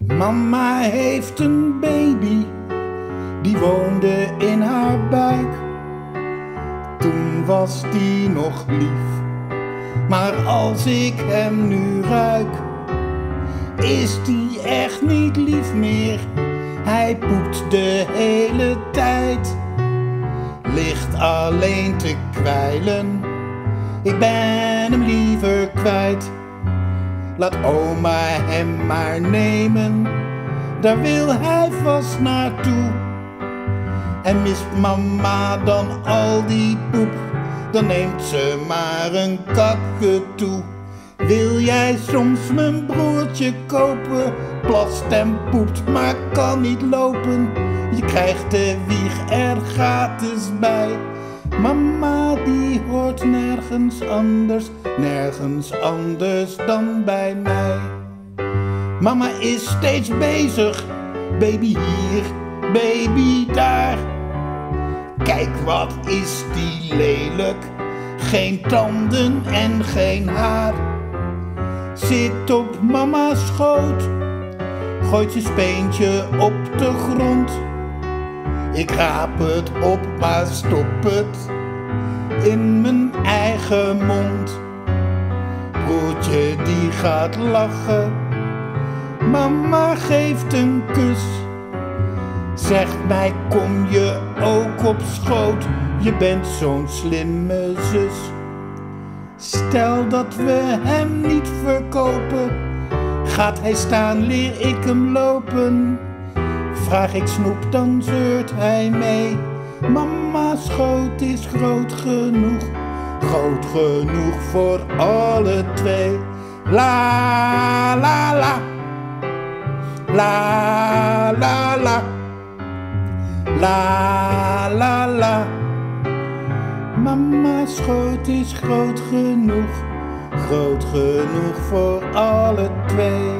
Mama heeft een baby, die woonde in haar buik. Toen was die nog lief, maar als ik hem nu ruik, is die echt niet lief meer. Hij poept de hele tijd, ligt alleen te kwijlen. Ik ben hem liever kwijt. Laat oma hem maar nemen, daar wil hij vast naartoe. En mist mama dan al die poep, dan neemt ze maar een kaketoe. Wil jij soms mijn broertje kopen? Plast en poept, maar kan niet lopen. Je krijgt de wieg er gratis bij. Mama die hoort nergens anders dan bij mij. Mama is steeds bezig, baby hier, baby daar. Kijk wat is die lelijk, geen tanden en geen haar. Zit op mama's schoot, gooit zijn speentje op de grond. Ik raap het op, maar stop het in mijn eigen mond. Broertje die gaat lachen, mama geeft een kus. Zegt mij, kom je ook op schoot, je bent zo'n slimme zus. Stel dat we hem niet verkopen, gaat hij staan, leer ik hem lopen. Vraag ik snoep, dan zeurt hij mee. Mama's schoot is groot genoeg voor alle twee. La la la, la la la, la la la. Mama's schoot is groot genoeg voor alle twee.